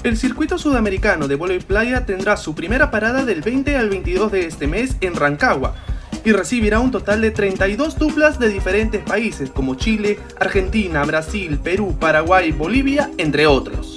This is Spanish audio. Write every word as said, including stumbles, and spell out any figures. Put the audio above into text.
El circuito sudamericano de vóley playa tendrá su primera parada del veinte al veintidós de este mes en Rancagua y recibirá un total de treinta y dos duplas de diferentes países como Chile, Argentina, Brasil, Perú, Paraguay, Bolivia, entre otros.